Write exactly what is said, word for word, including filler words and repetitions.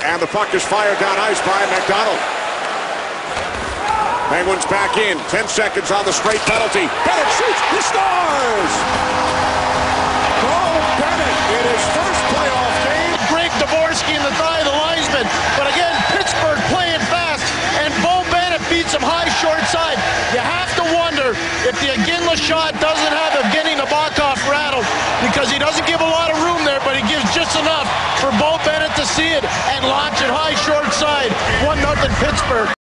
And the puck is fired down ice by McDonald. Penguins back in. Ten seconds on the straight penalty. Bennett shoots. He scores! Beau Bennett in his first playoff game. Greg Dvorsky in the thigh of the linesman. But again, Pittsburgh playing fast. And Beau Bennett beats him high, short side. You have to wonder if the Iginla shot doesn't have Evgeny Nabokov rattled, because he doesn't give a lot of room there, but he gives just enough for Beau Bennett to see it and launch it high, short side. one nothing Pittsburgh.